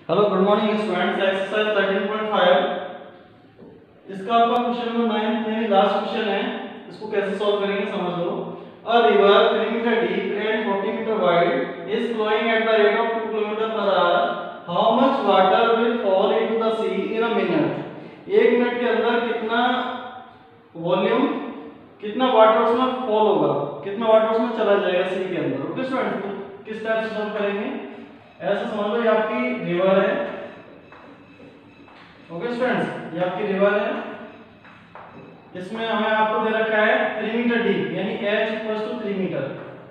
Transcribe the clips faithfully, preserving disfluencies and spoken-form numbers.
Hello good morning students. Exercise thirteen point five इसका आपका question number nine यानी last question है। इसको कैसे सॉल्व करेंगे समझ लो। A river three metre deep and forty metre wide is flowing at the rate of two kilometre per hour. How much water will fall into the sea in a minute. एक minute के अंदर कितना volume कितना water उसमें fall होगा, कितना water उसमें चला जाएगा सी के अंदर। ओके स्टूडेंट्स, तो किस टाइप से सॉल्व करेंगे, ऐसा समझ लो ये आपकी रिवर है। ओके स्टूडेंट्स, ये आपकी रिवर है। इसमें हमें आपको दे रखा है थ्री मीटर डीप यानी h equals to three metre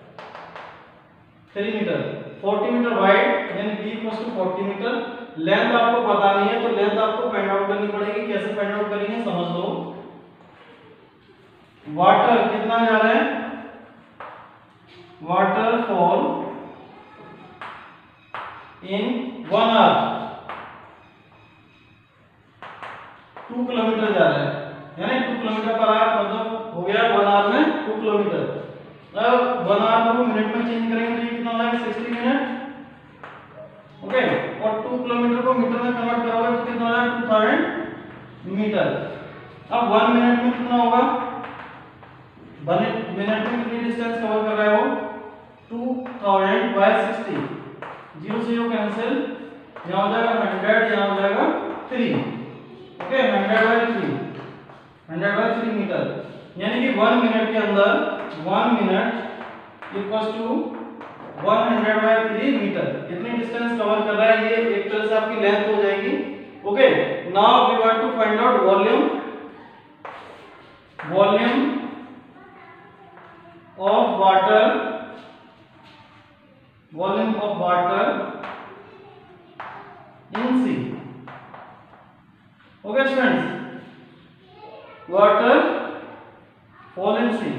three metre forty metre wide यानी b equals to forty metre. Length आपको पता नहीं है तो लेंथ आपको फाइंड आउट करनी पड़ेगी। कैसे फाइंड आउट करेंगे समझ लो। वाटर कितना जा रहा है, water fall in one hour two kilometre जा रहा है यानी टू किलोमीटर पर आवर मतलब हो गया वन आवर में टू किलोमीटर। अब वन आवर को मिनट में चेंज करेंगे तो ये कितना लगेगा सिक्सटी मिनट। ओके, और टू किलोमीटर को मीटर में कन्वर्ट करोगे तो कितना आएगा टू थाउजेंड मीटर। अब वन मिनट में कितना होगा, वन मिनट में कितनी डिस्टेंस कवर कर रहा है वो two thousand by sixty. Zero zero cancel, यहाँ हो जाएगा हंड्रेड, यहाँ हो जाएगा three. Okay, hundred by three hundred by three metre यानी कि वन मिनट के अंदर one minute equals to one hundred by three metre इतनी डिस्टेंस कवर कर रहा है। ये एक तरह से आपकी लेंथ हो जाएगी। Okay, now we want to find out volume volume of water volume of water in sea. Okay students, water fall in sea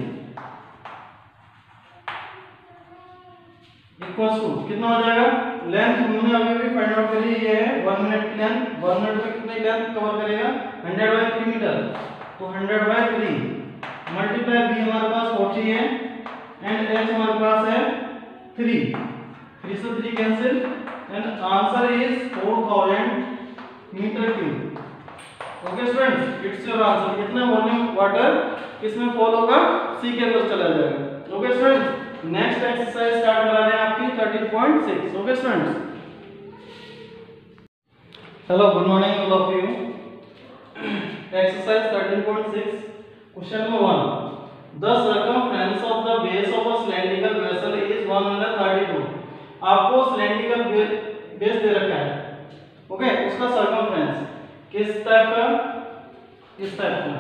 equals to कितना हो जाएगा। लेंथ हमने अभी भी फाइंड आउट करी, ये है वन मिनट की लेंथ। वन मिनट में कितनी लेंथ कवर करेगा हंड्रेड बाय थ्री मीटर, तो hundred by three multiply b हमारे पास फोर्टी है एंड एच हमारे पास है थ्री। थ्री से three cancel and answer is four thousand metre cube. Okay students, it's your answer. कितना वॉल्यूम वाटर किसमें फॉल होगा, सी के अंदर चला जाएगा। Okay students, next exercise start करा रहे हैं आपकी thirteen point six. Okay students, hello good morning all of you. Exercise thirteen point six question number one. The circumference of the base of a cylindrical vessel is one hundred thirty two. आपको cylindrical base दे रखा है। Okay, उसका circumference किस type का, इस type का।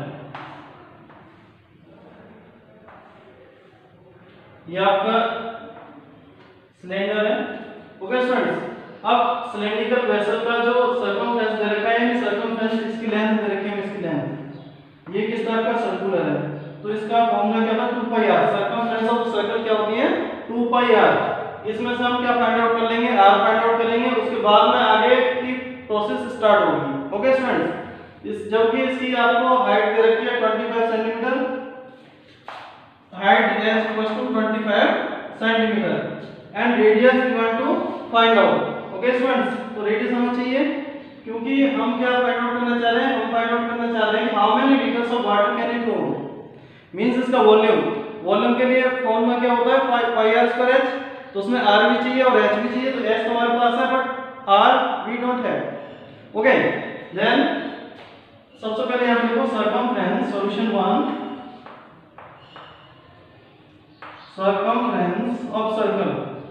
ये आपका सिलेंडर है। ओके स्टूडेंट्स, अब सिलेंड्रिकल वेसल का जो सर्कमफ्रेंस दे रखा है, सर्कमफ्रेंस इसकी लेंथ दे रखी है, इसकी लेंथ ये किस टाइप का सर्कुलर है, तो इसका फॉर्मूला क्या था two pi r. Circumference of circle क्या होती है टू पाई आर। इसमें से हम क्या फाइंड आउट कर लेंगे, आर फाइंड आउट करेंगे, उसके बाद में आगे की प्रोसेस स्टार्ट होगी। ओके स्टूडेंट्स, इस जब भी इसकी आपको हाइट दे रखी है twenty five centimetre, height h equals to twenty five centimetre and radius we want to find out. Okay students, तो रेडियस हमें चाहिए क्योंकि हम क्या फाइंड आउट करना चाह रहे हैं, हम फाइंड आउट करना चाह रहे हैं how many litres of water can it hold, means इसका वॉल्यूम। वॉल्यूम के लिए फॉर्मूला क्या होता है पाई आर स्क्वायर एच, तो उसमें r भी चाहिए और h भी चाहिए। तो h तो हमारे पास है but r we don't have. Okay, then सबसे पहले हम देखो circumference. Solution one, circumference of circle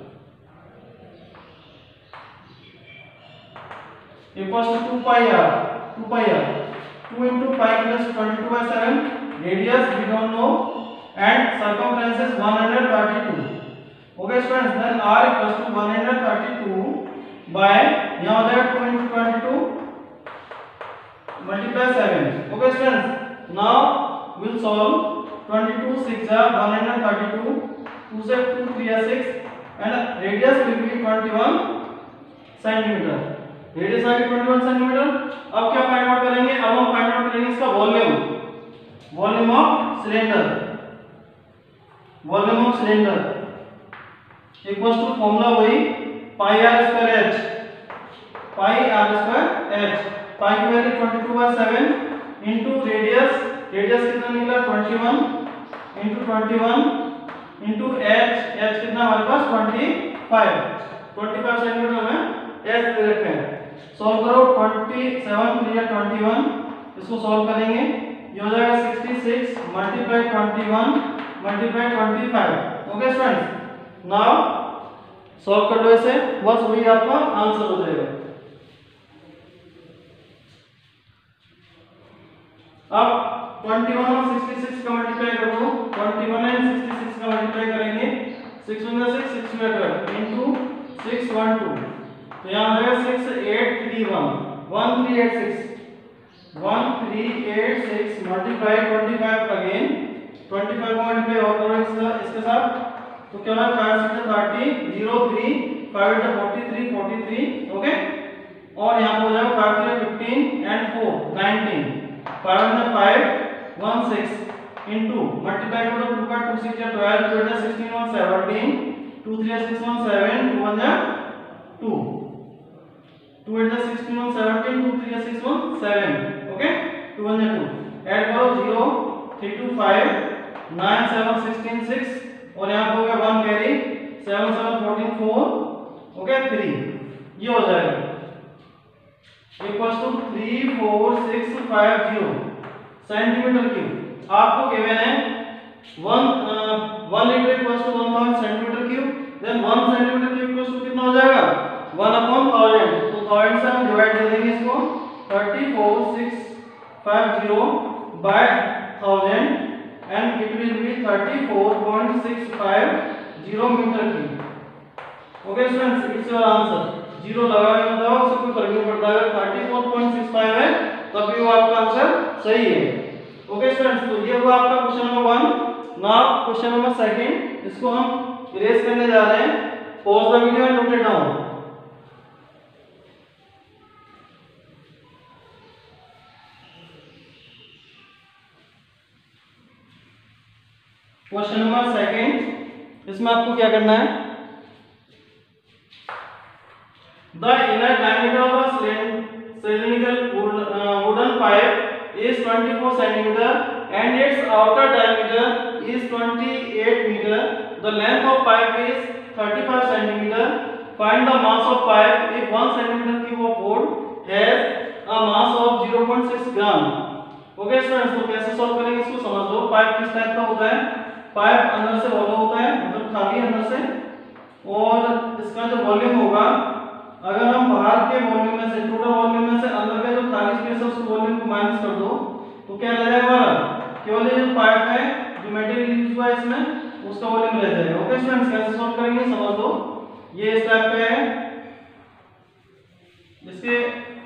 equals to two pi r two pi r two into pi plus twenty two by seven, radius we don't know and circumference is one hundred thirty two. Okay students, then r equals to one hundred thirty two by यहां हो जाएगा two into twenty two multiply seven. Okay students, now will solve. Twenty two six जा one hundred thirty two, two से two three या six and radius will be twenty one centimetre. Radius आ गई twenty one centimetre. अब क्या find out करेंगे, अब हम फाइंड आउट करेंगे इसका volume volume of cylinder volume of cylinder equals to formula वही pi are square h pi are square h. Pi की value twenty two by seven into radius, radius कितना निकला twenty one into twenty one into h, h कितना हमारे पास twenty five, twenty five centimetre में h दे रखे हैं। सॉल्व करो, ट्वेंटी सेवन थ्री या ट्वेंटी वन, इसको सॉल्व करेंगे, ये हो जाएगा sixty six multiply twenty one multiply twenty five. Okay students, now solve कर लो इसे, बस वही आपका आंसर हो जाएगा। अब इक्कीस और छियासठ का मल्टीप्लाई कर दो, इक्कीस एंड छियासठ का मल्टीप्लाई करेंगे, सिक्स वन जा सिक्स, सिक्स में twelve into six one two, तो यहां आ जाएगा six eight three one, one three eight six, one three eight six multiply twenty five again, twenty five का मल्टीप्लाई और करो इसका इसके साथ, तो क्या होगा five six thirty, zero three, five eight forty three, forty three. Okay, और यहां पे हो जाएगा five three fifteen and four nineteen, five one five, one six into multiply करो, टू का टू सिक्स या twelve, two eight sixteen, one seventeen, two three six, one seven, two one जा two, two eight sixteen, one seventeen, two three six, one seven. Okay, two one जा two, add करो zero, three two five, nine seven sixteen six, और यहां पे हो गया one carry, seven seven fourteen four, okay three, ये हो जाएगा equals to three four six five zero centimetre cube. आपको गिवन है one one litre equals to one thousand centimetre cube, then one centimetre cube equals to कितना हो जाएगा one upon thousand, तो thousand से हम डिवाइड कर देंगे इसको, thirty four six five zero by thousand and it will be thirty-four point six five zero meter cube। Okay students, it's your answer. Zero लगाए बताओ, उससे कोई फर्क नहीं पड़ता, अगर thirty-four point six five है तब भी वो आपका आंसर सही है। ओके स्टूडेंट्स, तो ये हुआ आपका question number one. Now question number second, इसको हम इरेज करने जा रहे हैं, pause the video and note it down. Question number second, इसमें आपको क्या करना है, the inner diameter of a cylindrical wooden pipe is twenty-four centimeter and its outer diameter is twenty-eight meter. The length of pipe is thirty-five centimeter. Find the mass of pipe if one centimeter cube of wood has a mass of zero point six gram. Okay students, तो कैसे solve करेंगे इसको समझ लो। Pipe किस type का होता है, pipe अंदर से होलो होता है, मतलब खाली अंदर से, और इसका जो वॉल्यूम होगा, अगर हम बाहर के वॉल्यूम में से, टोटल वॉल्यूम में से अंदर का जो खाली स्पेस है उस वॉल्यूम को माइनस कर दो, तो क्या रह जाएगा हमारा, केवल ये जो पाइप है, जो मटेरियल यूज हुआ है इसमें, उसका वॉल्यूम रह जाएगा। ओके स्टूडेंट्स, कैसे सॉल्व करेंगे समझ लो। ये इस टाइप पे है, इसके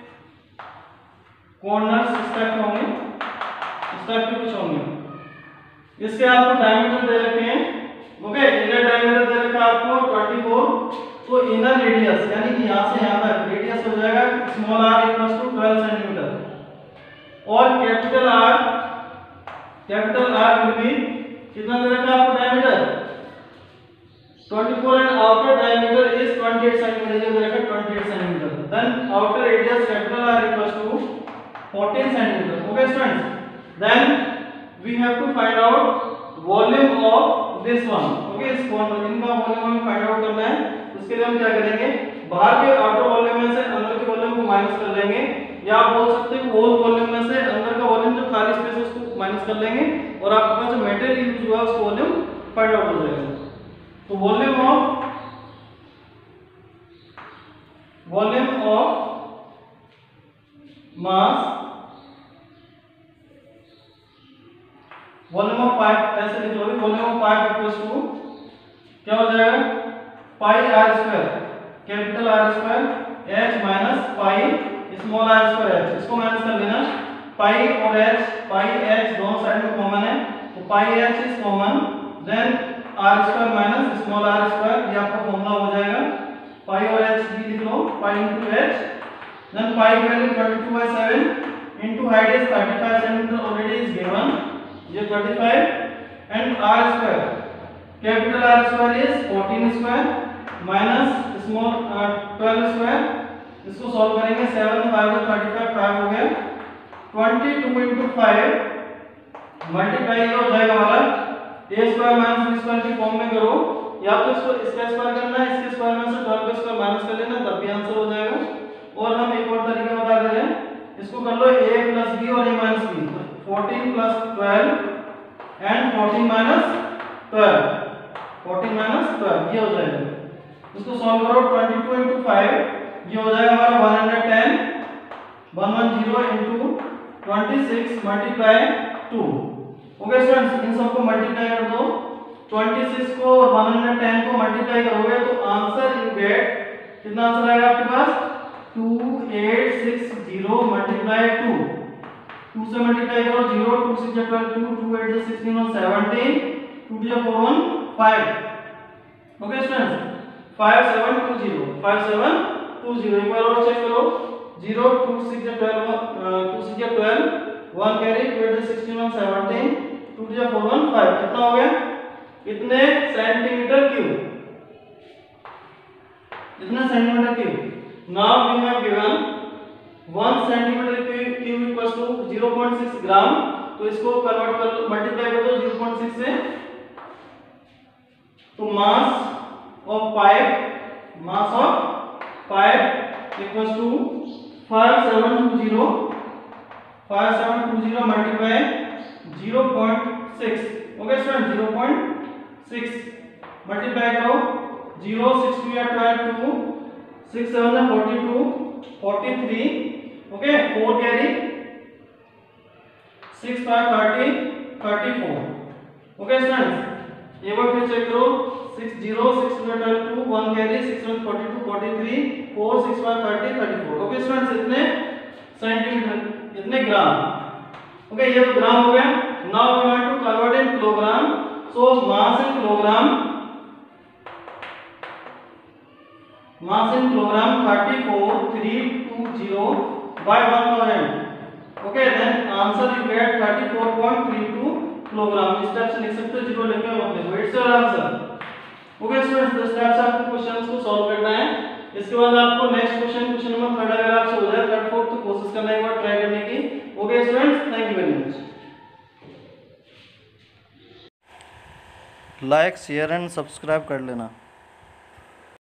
कॉर्नर्स इस टाइप के होंगे, इस टाइप के कुछ होंगे, इसके आपको डायमीटर दे रखे हैं। ओके, इनर डायमीटर दे रखा है आपको चौबीस, तो इनर रेडियस यानी कि यहां से यहां तक रेडियस हो जाएगा small R equals to twelve centimetre, और capital R, capital R will be कितना दे रखा है आपको डायमीटर चौबीस, एंड आउटर डायमीटर इज अट्ठाईस सेंटीमीटर, ये दे रखा है अट्ठाईस centimetre. Then outer radius capital R equals to fourteen centimetre. Okay students, then we have to find out volume of this one. Okay, इस कॉर्नर इनका वॉल्यूम हमें फाइंड आउट करना है। उसके लिए हम क्या करेंगे, बाहर के आउटर वॉल्यूम में से अंदर के वॉल्यूम को माइनस कर लेंगे, या आप बोल सकते हैं होल वॉल्यूम में से अंदर का वॉल्यूम जो खाली स्पेस है उसको माइनस कर लेंगे, और आपके पास जो मेटेरियल यूज हुआ है उसका वॉल्यूम फाइंड आउट हो जाएगा। तो volume of volume of mass, volume of pipe ऐसे लिख लो, volume of pipe equals to क्या हो जाएगा, pi are square, capital R square H minus pi small R square H, इसको माइनस कर लेना। पाई और एच, पाई एच दोनों साइड में कॉमन है, तो pi H is common, then R square minus small R square, ये आपका फॉर्मूला हो जाएगा। पाई और एच भी लिख लो, pi into H, then pi की value twenty two by seven into height is thirty five centimetre already is given, ये thirty five, and R square, capital R square is fourteen square minus small twelve square इसको solve करेंगे। Seven five thirty five, five हो गया। Twenty two into five multiply हो जाएगा हमारा A square minus B square की form में करो, या तो इसको इसका स्क्वायर करना है, इसके स्क्वायर में से ट्वेल्व का स्क्वायर माइनस कर लेना, तब भी आंसर हो जाएगा। और हम एक और तरीका बता दे रहे हैं, इसको कर लो a प्लस b और a minus b, fourteen plus twelve and fourteen minus twelve, fourteen minus twelve ये हो जाएगा। इसको सॉल्व करो। ट्वेंटी टू इंटू फाइव ये हो जाएगा हमारा one hundred ten, one hundred into twenty six multiply two. Okay students, इन सबको मल्टीप्लाई कर दो। छब्बीस को और वन हंड्रेड टेन को मल्टीप्लाई करोगे तो आंसर यू गेट, कितना आंसर आएगा आपके पास, two eight six zero multiply two. Two से मल्टीप्लाई करो, जीरो टू सिक्स जा ट्वेल्व, टू टू एट जा सिक्सटीन और सेवनटीन, टू टू जा four one five. Okay students, five seven two zero, five seven two zero. एक बार और check करो, जीरो टू सिक्स जा ट्वेल्व, टू सिक्स जा twelve, one carry, two eight जा सिक्सटीन और सेवनटीन, टू टू जा फोर वन फाइव। कितना हो गया, कितने सेंटीमीटर क्यूब, कितने centimetre cube. Now we have given one centimetre cube equals to zero point six gram, तो इसको कन्वर्ट कर लो, मल्टीप्लाई कर दो ज़ीरो पॉइंट सिक्स से, तो mass of pipe, mass of pipe equals to five seven two zero, five seven two zero multiply zero point six. Okay student, zero point six multiply करो, zero six two या twelve, two six seven या forty two, forty three. Okay, four carry, six five thirty, thirty four. Okay students, एक बार फिर check करो, six zero six two या twelve, two one carry, six seven forty two, forty three, four six five thirty, thirty four. Okay students, इतने centimetre, इतने gram. Okay okay, ये तो gram हो गया। Now we want to convert in kilogram, so mass in kilogram, mass in kilogram thirty four three two zero by one thousand. Okay, then answer you get thirty four point three two kilogram. इस type से लिख सकते हो, जीरो लिखने मत लिखो, it's your answer. Okay students, इस टाइप से आपको क्वेश्चंस को सॉल्व करना है। इसके बाद आपको next question, question number third अगर आपसे हो जाए, थर्ड फोर्थ, तो कोशिश करना एक बार ट्राई करने की। Okay students, thank you very much. Like share and subscribe कर लेना।